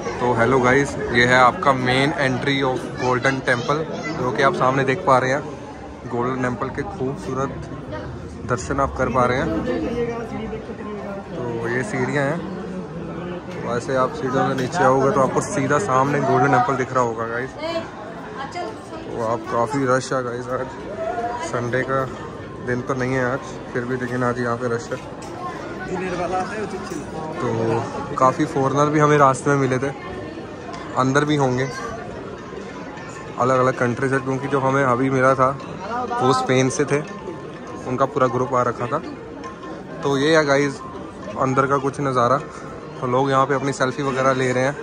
तो hello guys, ये है आपका main entry of golden temple, जो कि आप सामने देख पा रहे हैं। गोल्डन टेम्पल के खूबसूरत दर्शन आप कर पा रहे हैं। तो ये सीढ़ियाँ हैं, तो ऐसे आप सीढ़ियों से नीचे आओगे तो आपको सीधा सामने गोल्डन टेम्पल दिख रहा होगा गाइस। तो आप काफ़ी रश है गाइस, आज संडे का दिन तो नहीं है आज, फिर भी लेकिन आज यहाँ पे रश है। तो काफ़ी फॉरेनर भी हमें रास्ते में मिले थे, अंदर भी होंगे अलग अलग कंट्री से, क्योंकि जो हमें अभी मिला था वो स्पेन से थे, उनका पूरा ग्रुप आ रखा था। तो ये है गाइस अंदर का कुछ नज़ारा। तो लोग यहाँ पे अपनी सेल्फी वगैरह ले रहे हैं।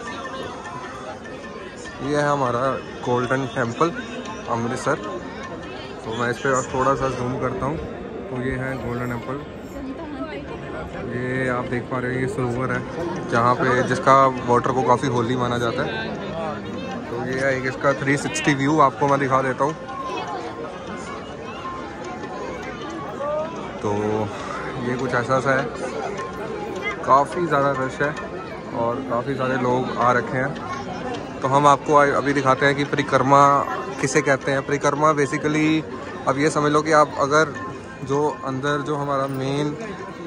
ये है हमारा गोल्डन टेम्पल अमृतसर। तो मैं इस पर थोड़ा सा जूम करता हूँ। तो ये है गोल्डन टेम्पल। ये आप देख पा रहे हैं, ये सरोवर है जहाँ पे जिसका वाटर को काफ़ी होली माना जाता है। तो ये है एक इसका 360 व्यू आपको मैं दिखा देता हूँ। तो ये कुछ ऐसा सा है, काफ़ी ज़्यादा रश है और काफ़ी सारे लोग आ रखे हैं। तो हम आपको अभी दिखाते हैं कि परिक्रमा किसे कहते हैं। परिक्रमा बेसिकली अब ये समझ लो कि आप अगर जो अंदर जो हमारा मेन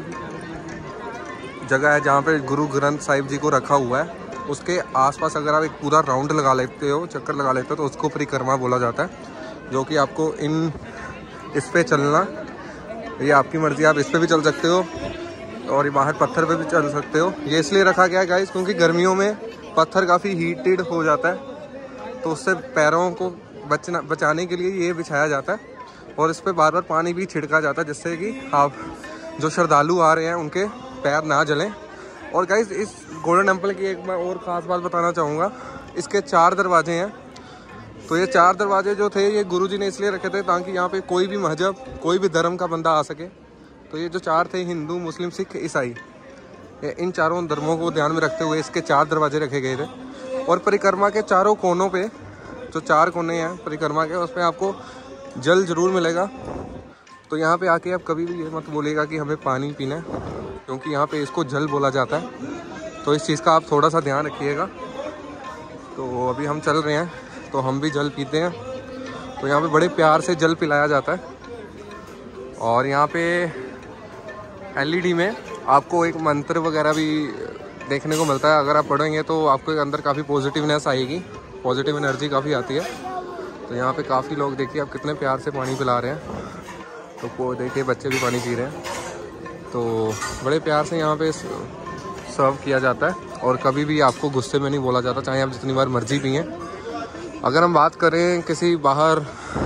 जगह है जहाँ पे गुरु ग्रंथ साहिब जी को रखा हुआ है, उसके आसपास अगर आप एक पूरा राउंड लगा लेते हो, चक्कर लगा लेते हो, तो उसको परिक्रमा बोला जाता है। जो कि आपको इस पे चलना, ये आपकी मर्ज़ी, आप इस पे भी चल सकते हो और ये बाहर पत्थर पे भी चल सकते हो। ये इसलिए रखा गया है गाइस क्योंकि गर्मियों में पत्थर काफ़ी हीटेड हो जाता है, तो उससे पैरों को बचाने के लिए ये बिछाया जाता है और इस पर बार बार पानी भी छिड़का जाता है, जिससे कि आप जो श्रद्धालु आ रहे हैं उनके पैर ना जलें। और गाइस इस गोल्डन टेम्पल की एक मैं और ख़ास बात बताना चाहूँगा, इसके 4 दरवाजे हैं। तो ये 4 दरवाजे जो थे ये गुरुजी ने इसलिए रखे थे ताकि यहाँ पे कोई भी मजहब, कोई भी धर्म का बंदा आ सके। तो ये जो 4 थे, हिंदू, मुस्लिम, सिख, ईसाई, इन चारों धर्मों को ध्यान में रखते हुए इसके 4 दरवाजे रखे गए थे। और परिक्रमा के चारों कोनों पे जो 4 कोने हैं परिक्रमा के, उसमें आपको जल ज़रूर मिलेगा। तो यहाँ पे आके आप कभी भी ये मत बोलिएगा कि हमें पानी पीना है, क्योंकि यहाँ पे इसको जल बोला जाता है। तो इस चीज़ का आप थोड़ा सा ध्यान रखिएगा। तो अभी हम चल रहे हैं तो हम भी जल पीते हैं। तो यहाँ पे बड़े प्यार से जल पिलाया जाता है। और यहाँ पे LED में आपको एक मंत्र वगैरह भी देखने को मिलता है। अगर आप पढ़ेंगे तो आपके अंदर काफ़ी पॉजिटिवनेस आएगी, पॉजिटिव एनर्जी काफ़ी आती है। तो यहाँ पे काफ़ी लोग देखिए आप कितने प्यार से पानी पिला रहे हैं। तो वो देखिए बच्चे भी पानी पी रहे हैं। तो बड़े प्यार से यहाँ पे सर्व किया जाता है और कभी भी आपको गुस्से में नहीं बोला जाता, चाहे आप जितनी बार मर्जी पिएं। अगर हम बात करें किसी बाहर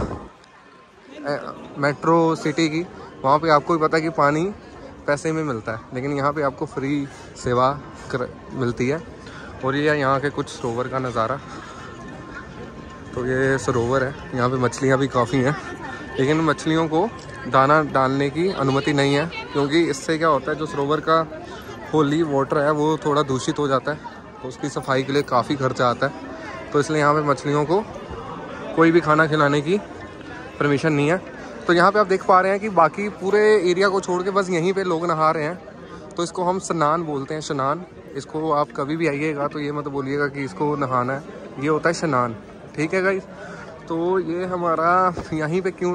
मेट्रो सिटी की, वहाँ पे आपको भी पता है कि पानी पैसे में मिलता है, लेकिन यहाँ पे आपको फ्री सेवा मिलती है। और ये यहाँ के कुछ सरोवर का नज़ारा। तो ये सरोवर है, यहाँ पे मछलियाँ भी काफ़ी हैं, लेकिन मछलियों को दाना डालने की अनुमति नहीं है, क्योंकि इससे क्या होता है, जो सरोवर का होली वाटर है वो थोड़ा दूषित हो जाता है, तो उसकी सफाई के लिए काफ़ी खर्चा आता है। तो इसलिए यहाँ पे मछलियों को कोई भी खाना खिलाने की परमिशन नहीं है। तो यहाँ पे आप देख पा रहे हैं कि बाकी पूरे एरिया को छोड़ के बस यहीं पे लोग नहा रहे हैं। तो इसको हम स्नान बोलते हैं, स्नान। इसको आप कभी भी आइएगा तो ये मत बोलिएगा कि इसको नहाना है, ये होता है स्नान, ठीक है गाइस। तो ये हमारा यहीं पे क्यों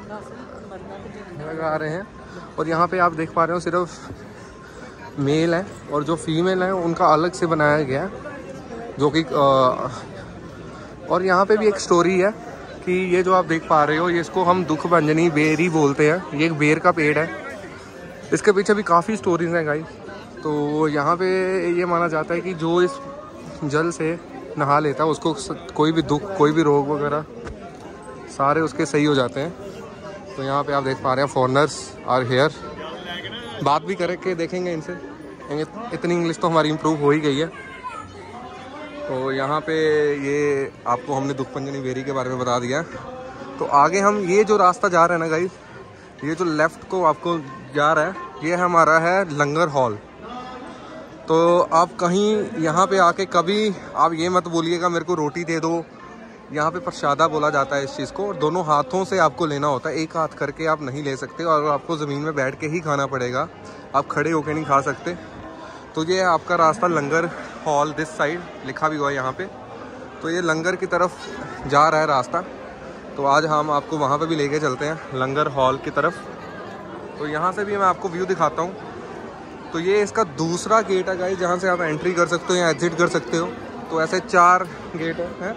लगा रहे हैं। और यहाँ पे आप देख पा रहे हो सिर्फ मेल है और जो फीमेल है उनका अलग से बनाया गया है, जो कि और यहाँ पे भी एक स्टोरी है कि ये जो आप देख पा रहे हो, ये इसको हम दुख भंजनी बेर ही बोलते हैं। ये एक बेर का पेड़ है, इसके पीछे भी काफ़ी स्टोरीज हैं गाइस। तो यहाँ पे ये माना जाता है कि जो इस जल से नहा लेता है उसको कोई भी दुख, कोई भी रोग वगैरह सारे उसके सही हो जाते हैं। तो यहाँ पे आप देख पा रहे हैं फॉरेनर्स आर हेयर। बात भी करके देखेंगे इनसे, इतनी इंग्लिश तो हमारी इम्प्रूव हो ही गई है। तो यहाँ पे ये आपको हमने दुख भंजनी बेरी के बारे में बता दिया। तो आगे हम ये जो रास्ता जा रहे हैं ना गाइस, ये जो लेफ़्ट को आपको जा रहा है, ये हमारा है लंगर हॉल। तो आप कहीं यहाँ पे आके कभी आप ये मत बोलिएगा मेरे को रोटी दे दो। यहाँ पे प्रसादा बोला जाता है इस चीज़ को, और दोनों हाथों से आपको लेना होता है, एक हाथ करके आप नहीं ले सकते और आपको ज़मीन में बैठ के ही खाना पड़ेगा, आप खड़े होके नहीं खा सकते। तो ये है आपका रास्ता लंगर हॉल, दिस साइड लिखा भी हुआ है यहाँ पे। तो ये लंगर की तरफ जा रहा है रास्ता। तो आज हम आपको वहाँ पे भी लेके चलते हैं, लंगर हॉल की तरफ। तो यहाँ से भी मैं आपको व्यू दिखाता हूँ। तो ये इसका दूसरा गेट है गाइस, जहाँ से आप एंट्री कर सकते हो या एग्जिट कर सकते हो। तो ऐसे 4 गेट हैं।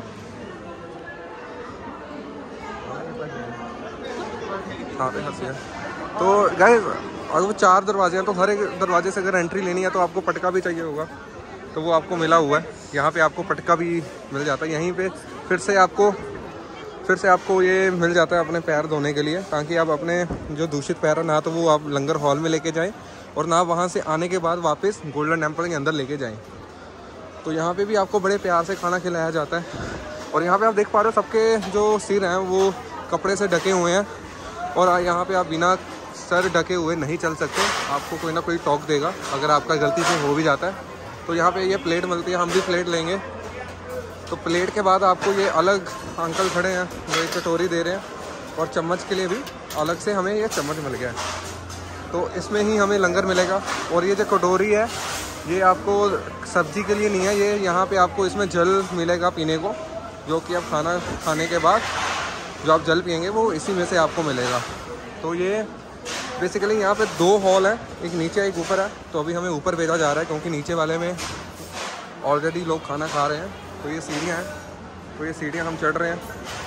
हाँ पे हंसी है। तो गाइस अगर वो 4 दरवाजे हैं, तो हर एक दरवाजे से अगर एंट्री लेनी है तो आपको पटका भी चाहिए होगा, तो वो आपको मिला हुआ है। यहाँ पे आपको पटका भी मिल जाता है। यहीं पे फिर से आपको ये मिल जाता है अपने पैर धोने के लिए, ताकि आप अपने जो दूषित पैर है ना तो वो आप लंगर हॉल में लेके जाएं और ना वहाँ से आने के बाद वापस गोल्डन टेम्पल के अंदर लेके जाएं। तो यहाँ पे भी आपको बड़े प्यार से खाना खिलाया जाता है। और यहाँ पे आप देख पा रहे हो सबके जो सिर हैं वो कपड़े से ढके हुए हैं, और यहाँ पे आप बिना सर ढके हुए नहीं चल सकते। आपको कोई ना कोई टॉक देगा अगर आपका गलती से हो भी जाता है। तो यहाँ पे ये प्लेट मिलती है, हम भी प्लेट लेंगे। तो प्लेट के बाद आपको ये अलग अंकल खड़े हैं जो एक कटोरी दे रहे हैं, और चम्मच के लिए भी अलग से हमें ये चम्मच मिल गया है। तो इसमें ही हमें लंगर मिलेगा। और ये जो कटोरी है ये आपको सब्जी के लिए नहीं है, ये यहाँ पे आपको इसमें जल मिलेगा पीने को, जो कि आप खाना खाने के बाद जो आप जल पियेंगे वो इसी में से आपको मिलेगा। तो ये बेसिकली यहाँ पे 2 हॉल है, एक नीचे एक ऊपर है। तो अभी हमें ऊपर भेजा जा रहा है क्योंकि नीचे वाले में ऑलरेडी लोग खाना खा रहे हैं। तो ये सीढ़ियाँ हैं, तो ये सीढ़ियाँ हम चढ़ रहे हैं।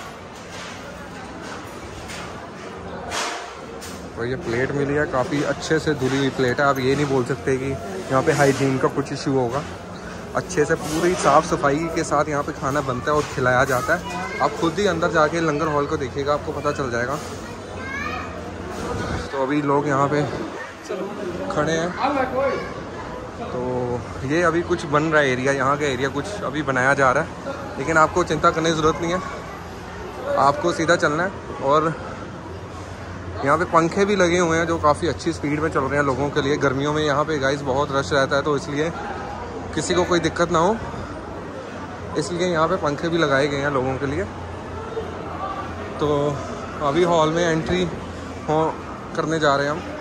तो ये प्लेट मिली है, काफ़ी अच्छे से धुली हुई प्लेट है। आप ये नहीं बोल सकते कि यहाँ पे हाइजीन का कुछ इशू होगा। अच्छे से पूरी साफ़ सफाई के साथ यहाँ पे खाना बनता है और खिलाया जाता है। आप खुद ही अंदर जाके लंगर हॉल को देखिएगा, आपको पता चल जाएगा। तो अभी लोग यहाँ पे खड़े हैं। तो ये अभी कुछ बन रहा है एरिया, यहाँ का एरिया कुछ अभी बनाया जा रहा है, लेकिन आपको चिंता करने की ज़रूरत नहीं है, आपको सीधा चलना है। और यहाँ पे पंखे भी लगे हुए हैं जो काफ़ी अच्छी स्पीड में चल रहे हैं लोगों के लिए। गर्मियों में यहाँ पे गाइस बहुत रश रहता है, तो इसलिए किसी को कोई दिक्कत ना हो इसलिए यहाँ पे पंखे भी लगाए गए हैं लोगों के लिए। तो अभी हॉल में एंट्री करने जा रहे हैं हम।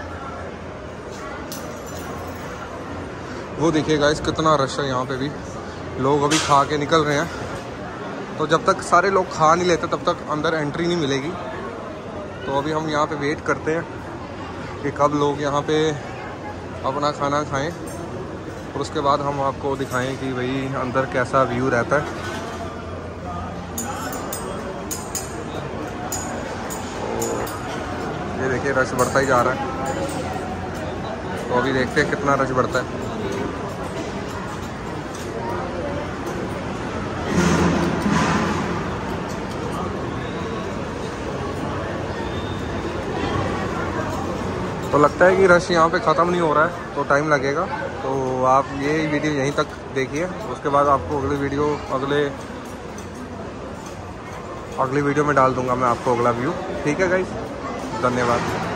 वो देखिए गाइस कितना रश है यहाँ पे भी, लोग अभी खा के निकल रहे हैं। तो जब तक सारे लोग खा नहीं लेते तब तक अंदर एंट्री नहीं मिलेगी। तो अभी हम यहाँ पे वेट करते हैं कि कब लोग यहाँ पे अपना खाना खाएं, और उसके बाद हम आपको दिखाएं कि भाई अंदर कैसा व्यू रहता है। तो ये देखिए रश बढ़ता ही जा रहा है। तो अभी देखते हैं कितना रश बढ़ता है। तो लगता है कि रश यहाँ पे ख़त्म नहीं हो रहा है, तो टाइम लगेगा। तो आप ये वीडियो यहीं तक देखिए, उसके बाद आपको अगली वीडियो में डाल दूँगा मैं आपको अगला व्यू। ठीक है गाइस, धन्यवाद।